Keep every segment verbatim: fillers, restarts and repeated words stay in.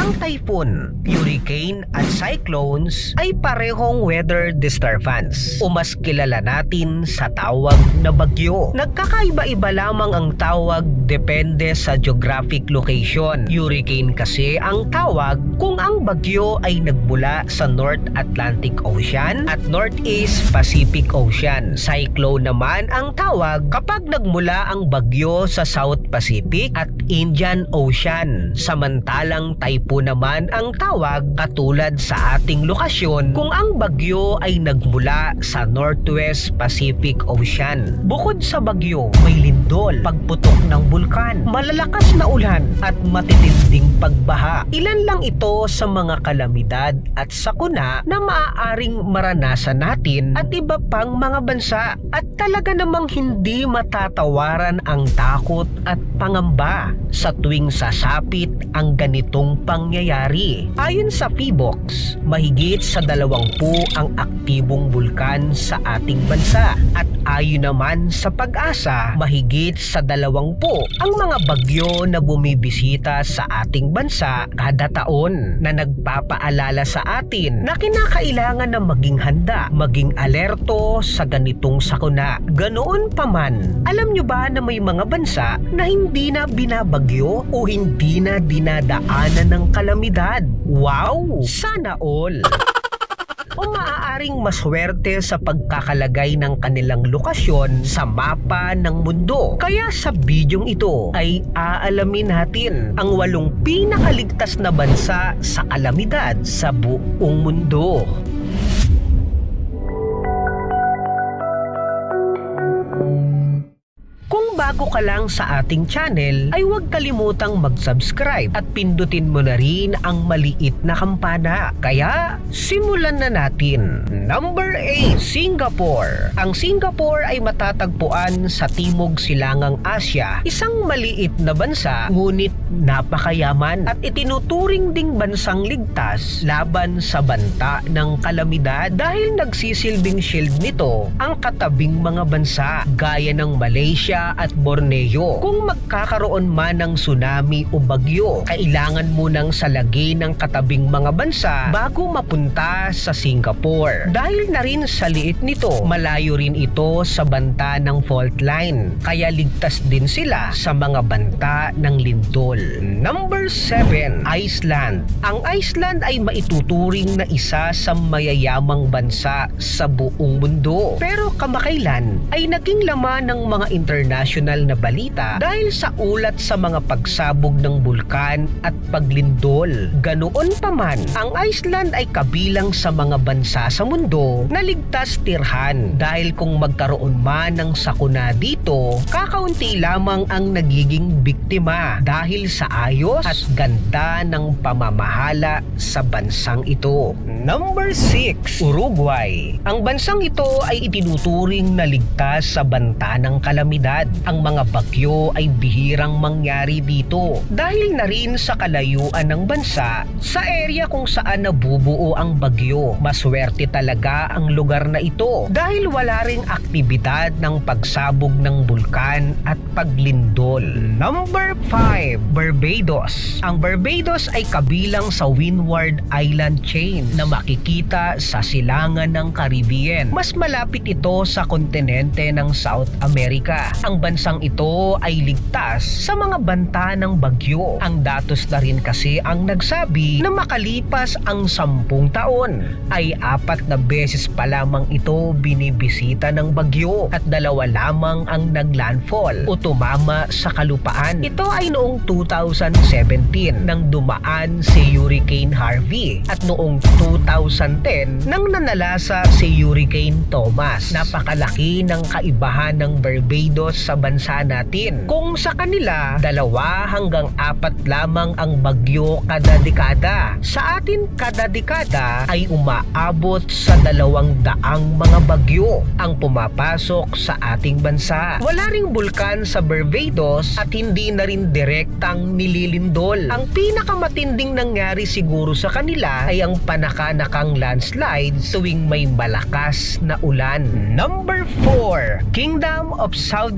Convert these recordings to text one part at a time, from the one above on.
Ang typhoon, hurricane at cyclones ay parehong weather disturbance o mas kilala natin sa tawag na bagyo. Nagkakaiba-iba lamang ang tawag depende sa geographic location. Hurricane kasi ang tawag kung ang bagyo ay nagmula sa North Atlantic Ocean at Northeast Pacific Ocean. Cyclone naman ang tawag kapag nagmula ang bagyo sa South Pacific at Indian Ocean. Samantalang typhoon naman ang tawag katulad sa ating lokasyon kung ang bagyo ay nagmula sa Northwest Pacific Ocean. Bukod sa bagyo, may lindol, pagputok ng bulkan, malalakas na ulan at matitinding pagbaha. Ilan lang ito sa mga kalamidad at sakuna na maaaring maranasan natin at iba pang mga bansa. At talaga namang hindi matatawaran ang takot at pangamba sa tuwing sasapit ang ganitong pangyayari. Ayon sa PHIVOLCS, mahigit sa dalawampu ang aktibong bulkan sa ating bansa at ayon naman sa PAG-ASA, mahigit sa dalawampu ang mga bagyo na bumibisita sa ating bansa kada taon na nagpapaalala sa atin na kinakailangan na maging handa, maging alerto sa ganitong sakuna. Ganoon pa man, alam nyo ba na may mga bansa na hindi na binabagyo o hindi na dinadaanan ng kalamidad? Wow! Sana all! O maaaring maswerte sa pagkakalagay ng kanilang lokasyon sa mapa ng mundo. Kaya sa bidyong ito ay aalamin natin ang walong pinakaligtas na bansa sa kalamidad sa buong mundo. Kung bago ka lang sa ating channel, ay huwag kalimutang mag-subscribe at pindutin mo na rin ang maliit na kampana. Kaya, simulan na natin. Number eight. Singapore. Ang Singapore ay matatagpuan sa Timog Silangang Asya. Isang maliit na bansa, ngunit napakayaman at itinuturing ding bansang ligtas laban sa banta ng kalamidad dahil nagsisilbing shield nito ang katabing mga bansa gaya ng Malaysia at Borneo. Kung magkakaroon man ng tsunami o bagyo, kailangan mo nang salagi ng katabing mga bansa bago mapunta sa Singapore. Dahil na rin sa liit nito, malayo rin ito sa banta ng fault line, kaya ligtas din sila sa mga banta ng lindol. Number seven. Iceland. Ang Iceland ay maituturing na isa sa mayayamang bansa sa buong mundo. Pero kamakailan ay naging laman ng mga international na balita dahil sa ulat sa mga pagsabog ng bulkan at paglindol. Ganoon pa man, ang Iceland ay kabilang sa mga bansa sa mundo na ligtas tirhan dahil kung magkaroon man ng sakuna dito, kakaunti lamang ang nagiging biktima dahil sa ayos at ganda ng pamamahala sa bansang ito. Number six. Uruguay. Ang bansang ito ay itinuturing na ligtas sa banta ng kalamidad. Ang mga bagyo ay bihirang mangyari dito dahil na rin sa kalayuan ng bansa sa area kung saan nabubuo ang bagyo. Maswerte talaga ang lugar na ito dahil wala ring aktibidad ng pagsabog ng bulkan at paglindol. Number five. Barbados. Ang Barbados ay kabilang sa Windward Island Chain na makikita sa silangan ng Caribbean. Mas malapit ito sa kontinente ng South America. Ang bansang ito ay ligtas sa mga banta ng bagyo. Ang datos na rin kasi ang nagsabi na makalipas ang sampung taon ay apat na beses pa lamang ito binibisita ng bagyo at dalawa lamang ang naglandfall o tumama sa kalupaan. Ito ay noong two thousand seventeen nang dumaan si Hurricane Harvey at noong two thousand ten nang nanalasa si Hurricane Thomas. Napakalaki ng kaibahan ng Barbados sa bansa natin. Kung sa kanila, dalawa hanggang apat lamang ang bagyo kada dekada. Sa atin kada dekada ay umaabot sa dalawang daang mga bagyo ang pumapasok sa ating bansa. Wala ring bulkan sa Barbados at hindi na rin direktang nililindol. Ang pinakamatinding nangyari siguro sa kanila ay ang panakanakang landslides tuwing may malakas na ulan. Number four. Kingdom of Saudi Arabia.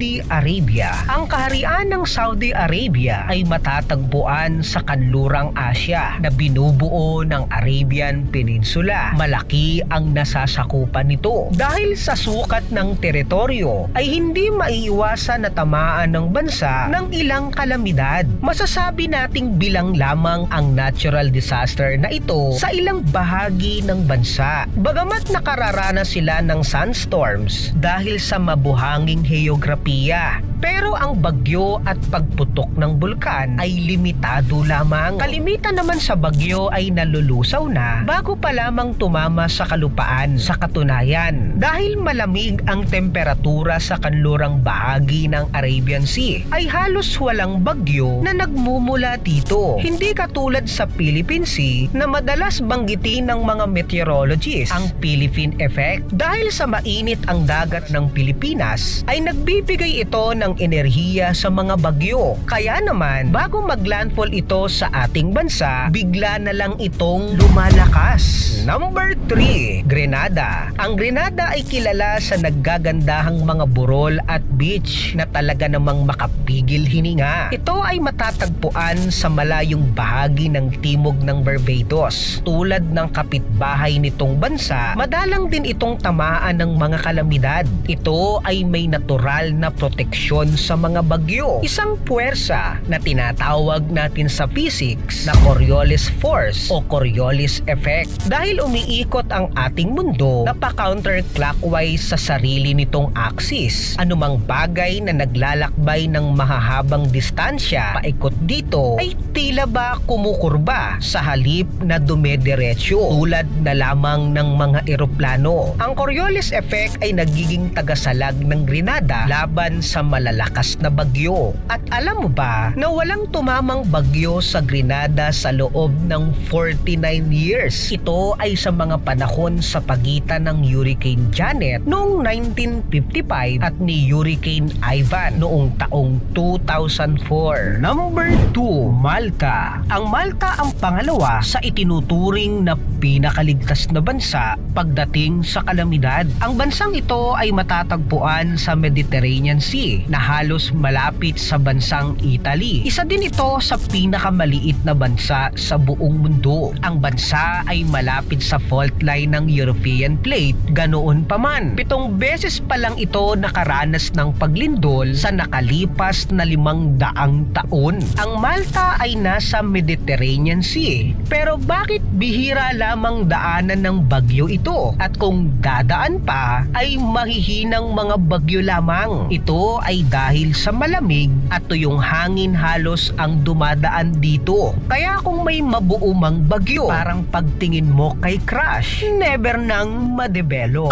Arabia. Ang kaharian ng Saudi Arabia ay matatagpuan sa kanlurang Asya na binubuo ng Arabian Peninsula. Malaki ang nasasakupan nito. Dahil sa sukat ng teritoryo ay hindi maiiwasan na tamaan ng bansa ng ilang kalamidad. Masasabi nating bilang lamang ang natural disaster na ito sa ilang bahagi ng bansa. Bagamat nakararanas sila ng sunstorms dahil sa mabuhanging heograpiya, pero ang bagyo at pagputok ng bulkan ay limitado lamang. Kalimitan naman sa bagyo ay nalulusaw na bago pa lamang tumama sa kalupaan. Sa katunayan, dahil malamig ang temperatura sa kanlurang bahagi ng Arabian Sea, ay halos walang bagyo na nagmumula dito. Hindi katulad sa Philippine Sea na madalas banggitin ng mga meteorologists ang Philippine Effect. Dahil sa mainit ang dagat ng Pilipinas, ay nagbibigay ito ng enerhiya sa mga bagyo. Kaya naman, bago maglandfall ito sa ating bansa, bigla na lang itong lumalakas. Number three, Grenada. Ang Grenada ay kilala sa naggagandahang mga burol at beach na talaga namang makapigil hininga. Ito ay matatagpuan sa malayong bahagi ng timog ng Barbados. Tulad ng kapitbahay nitong bansa, madalang din itong tamaan ng mga kalamidad. Ito ay may natural na proteksyon sa mga bagyo. Isang puwersa na tinatawag natin sa physics na Coriolis Force o Coriolis Effect. Dahil umiikot ang ating mundo na pa-counterclockwise sa sarili nitong axis, anumang bagay na naglalakbay ng mahahabang distansya paikot dito ay tila ba kumukurba sa halip na dumediretso tulad na lamang ng mga eroplano. Ang Coriolis Effect ay nagiging tagasalag ng Grenada laban sa malalakas na bagyo. At alam mo ba na walang tumamang bagyo sa Grenada sa loob ng forty-nine years? Ito ay sa mga panahon sa pagitan ng Hurricane Janet noong nineteen fifty-five at ni Hurricane Ivan noong taong two thousand four. Number two, Malta. Ang Malta ang pangalawa sa itinuturing na pinakaligtas na bansa pagdating sa kalamidad. Ang bansang ito ay matatagpuan sa Mediterranean Sea na halos malapit sa bansang Italy. Isa din ito sa pinakamaliit na bansa sa buong mundo. Ang bansa ay malapit sa fault line ng European Plate. Ganoon pa man, pitong beses pa lang ito nakaranas ng paglindol sa nakalipas na limang daang taon. Ang Malta ay nasa Mediterranean Sea. Pero bakit bihira lamang daanan ng bagyo ito? At kung dadaan pa, ay mahihinang mga bagyo lamang. Ito ay dahil sa malamig at tuyong hangin halos ang dumadaan dito. Kaya kung may mabuo mang bagyo, parang pagtingin mo kay Crush, never nang madevelop.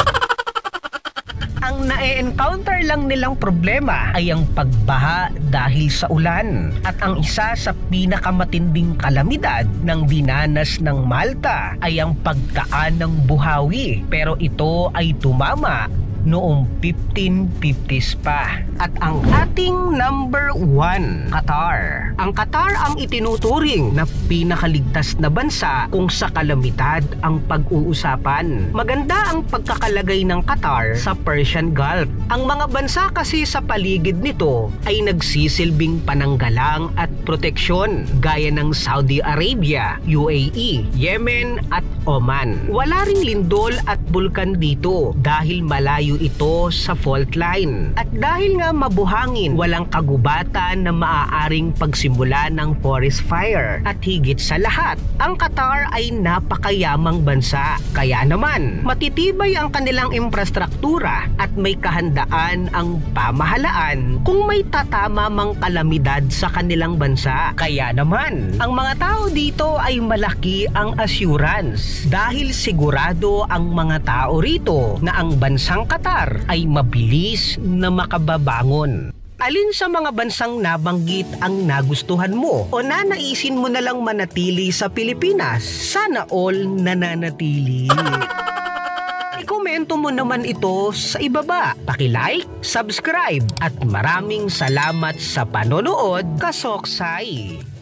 Ang na-encounter lang nilang problema ay ang pagbaha dahil sa ulan. At ang isa sa pinakamatinding kalamidad ng dinanas ng Malta ay ang pagkaan ng buhawi. Pero ito ay tumama noong fifteen fifties pa. At ang ating number one, Qatar. Ang Qatar ang itinuturing na pinakaligtas na bansa kung sa kalamidad ang pag-uusapan. Maganda ang pagkakalagay ng Qatar sa Persian Gulf. Ang mga bansa kasi sa paligid nito ay nagsisilbing pananggalang at proteksyon gaya ng Saudi Arabia, U A E, Yemen at Oman. Wala ring lindol at bulkan dito dahil malayo ito sa fault line. At dahil nga mabuhangin, walang kagubatan na maaaring pagsimula ng forest fire. At higit sa lahat, ang Qatar ay napakayamang bansa. Kaya naman, matitibay ang kanilang infrastruktura at may kahandaan ang pamahalaan kung may tatama mang kalamidad sa kanilang bansa. Kaya naman, ang mga tao dito ay malaki ang assurance dahil sigurado ang mga tao rito na ang bansang Qatar ay mabilis na makababangon. Alin sa mga bansang nabanggit ang nagustuhan mo o nanaisin mo na lang manatili sa Pilipinas? Sana all nananatili. I-komento mo naman ito sa ibaba. Paki-like, subscribe at maraming salamat sa panonood, Kasoksay.